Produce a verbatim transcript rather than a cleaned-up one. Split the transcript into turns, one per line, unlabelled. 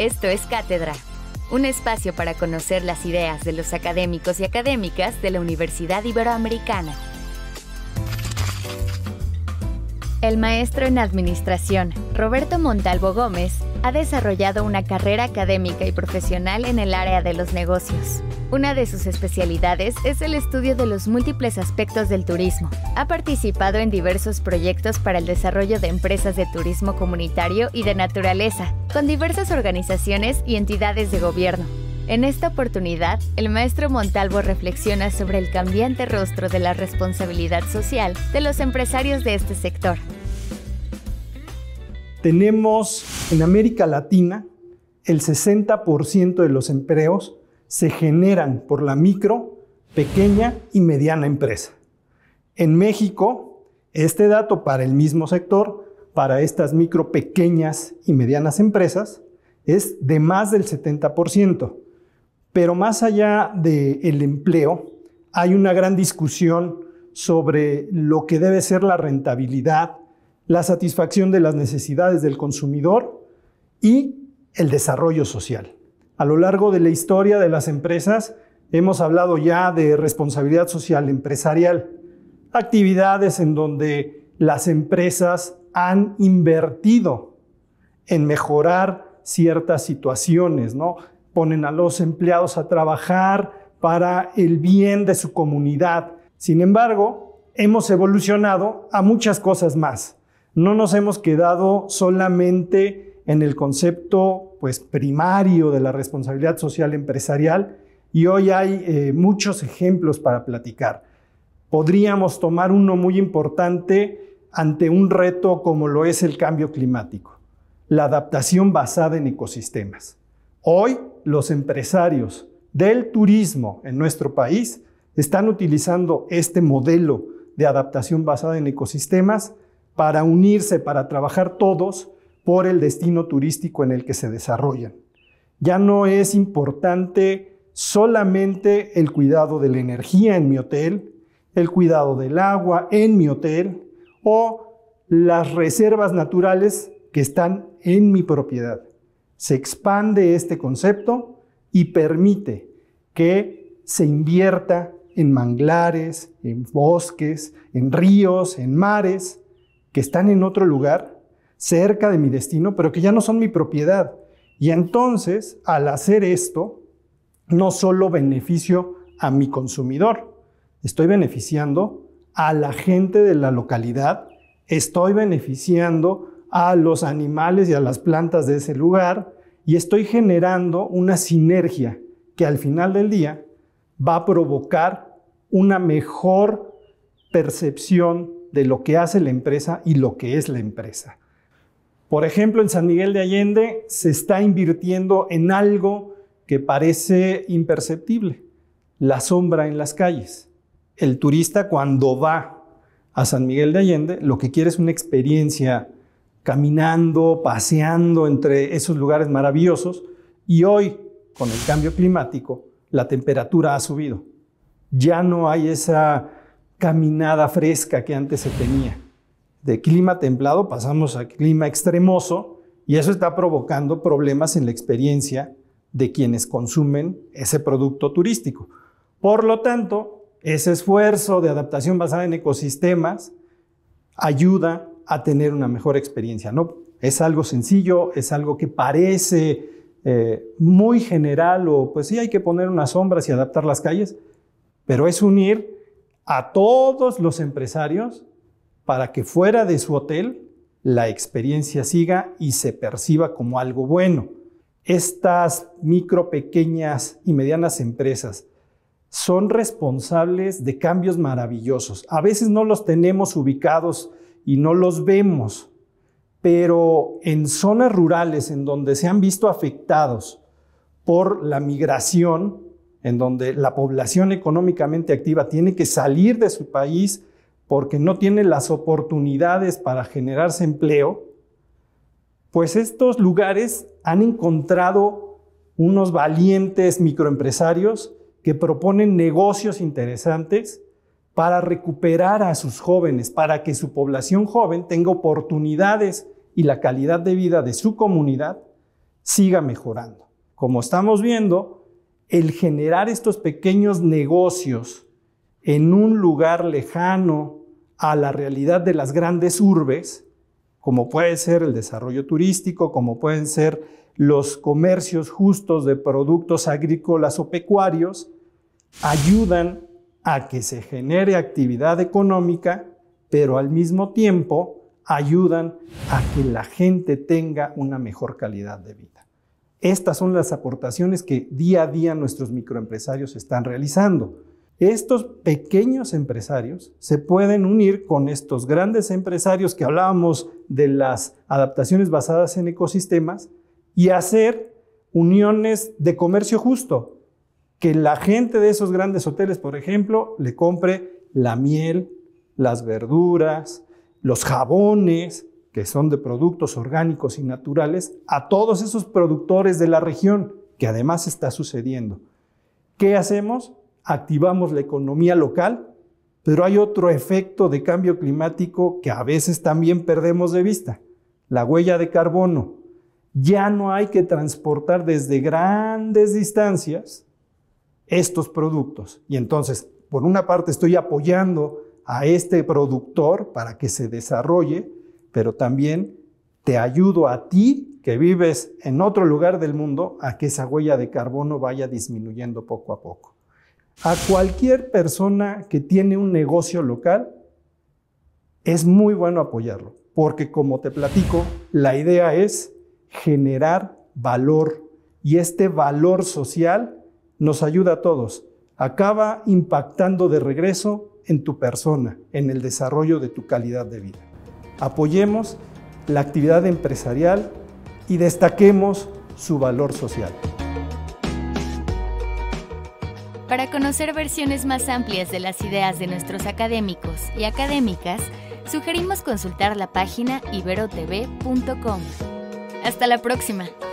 Esto es Cátedra, un espacio para conocer las ideas de los académicos y académicas de la Universidad Iberoamericana. El maestro en Administración, Roberto Montalvo Gómez, ha desarrollado una carrera académica y profesional en el área de los negocios. Una de sus especialidades es el estudio de los múltiples aspectos del turismo. Ha participado en diversos proyectos para el desarrollo de empresas de turismo comunitario y de naturaleza, con diversas organizaciones y entidades de gobierno. En esta oportunidad, el maestro Montalvo reflexiona sobre el cambiante rostro de la responsabilidad social de los empresarios de este sector.
Tenemos en América Latina el sesenta por ciento de los empleos se generan por la micro, pequeña y mediana empresa. En México, este dato para el mismo sector, para estas micro, pequeñas y medianas empresas, es de más del setenta por ciento. Pero más allá del empleo, hay una gran discusión sobre lo que debe ser la rentabilidad, la satisfacción de las necesidades del consumidor y el desarrollo social. A lo largo de la historia de las empresas hemos hablado ya de responsabilidad social empresarial, actividades en donde las empresas han invertido en mejorar ciertas situaciones, ¿no? Ponen a los empleados a trabajar para el bien de su comunidad. Sin embargo, hemos evolucionado a muchas cosas más. No nos hemos quedado solamente en el concepto pues, primario de la responsabilidad social empresarial y hoy hay eh, muchos ejemplos para platicar. Podríamos tomar uno muy importante ante un reto como lo es el cambio climático, la adaptación basada en ecosistemas. Hoy los empresarios del turismo en nuestro país están utilizando este modelo de adaptación basada en ecosistemas para unirse, para trabajar todos por el destino turístico en el que se desarrollan. Ya no es importante solamente el cuidado de la energía en mi hotel, el cuidado del agua en mi hotel o las reservas naturales que están en mi propiedad. Se expande este concepto y permite que se invierta en manglares, en bosques, en ríos, en mares, que están en otro lugar, cerca de mi destino, pero que ya no son mi propiedad. Y entonces, al hacer esto, no solo beneficio a mi consumidor, estoy beneficiando a la gente de la localidad, estoy beneficiando a los animales y a las plantas de ese lugar y estoy generando una sinergia que al final del día va a provocar una mejor percepción de lo que hace la empresa y lo que es la empresa. Por ejemplo, en San Miguel de Allende se está invirtiendo en algo que parece imperceptible, la sombra en las calles. El turista cuando va a San Miguel de Allende lo que quiere es una experiencia caminando, paseando entre esos lugares maravillosos y hoy, con el cambio climático, la temperatura ha subido. Ya no hay esa caminada fresca que antes se tenía. De clima templado pasamos a clima extremoso y eso está provocando problemas en la experiencia de quienes consumen ese producto turístico. Por lo tanto, ese esfuerzo de adaptación basada en ecosistemas ayuda a tener una mejor experiencia, ¿no? Es algo sencillo, es algo que parece eh, muy general o pues sí hay que poner unas sombras y adaptar las calles, pero es unir a todos los empresarios para que fuera de su hotel la experiencia siga y se perciba como algo bueno. Estas micro, pequeñas y medianas empresas son responsables de cambios maravillosos. A veces no los tenemos ubicados y no los vemos, pero en zonas rurales en donde se han visto afectados por la migración, en donde la población económicamente activa tiene que salir de su país porque no tiene las oportunidades para generarse empleo, pues estos lugares han encontrado unos valientes microempresarios que proponen negocios interesantes para recuperar a sus jóvenes, para que su población joven tenga oportunidades y la calidad de vida de su comunidad siga mejorando. Como estamos viendo, el generar estos pequeños negocios en un lugar lejano a la realidad de las grandes urbes, como puede ser el desarrollo turístico, como pueden ser los comercios justos de productos agrícolas o pecuarios, ayudan a que se genere actividad económica, pero al mismo tiempo ayudan a que la gente tenga una mejor calidad de vida. Estas son las aportaciones que día a día nuestros microempresarios están realizando. Estos pequeños empresarios se pueden unir con estos grandes empresarios que hablábamos de las adaptaciones basadas en ecosistemas y hacer uniones de comercio justo. Que la gente de esos grandes hoteles, por ejemplo, le compre la miel, las verduras, los jabones, que son de productos orgánicos y naturales, a todos esos productores de la región, que además está sucediendo. ¿Qué hacemos? Activamos la economía local, pero hay otro efecto de cambio climático que a veces también perdemos de vista, la huella de carbono. Ya no hay que transportar desde grandes distancias estos productos. Y entonces, por una parte estoy apoyando a este productor para que se desarrolle, pero también te ayudo a ti, que vives en otro lugar del mundo, a que esa huella de carbono vaya disminuyendo poco a poco. A cualquier persona que tiene un negocio local, es muy bueno apoyarlo, porque como te platico, la idea es generar valor, y este valor social nos ayuda a todos. Acaba impactando de regreso en tu persona, en el desarrollo de tu calidad de vida. Apoyemos la actividad empresarial y destaquemos su valor social.
Para conocer versiones más amplias de las ideas de nuestros académicos y académicas, sugerimos consultar la página ibero t v punto com. Hasta la próxima.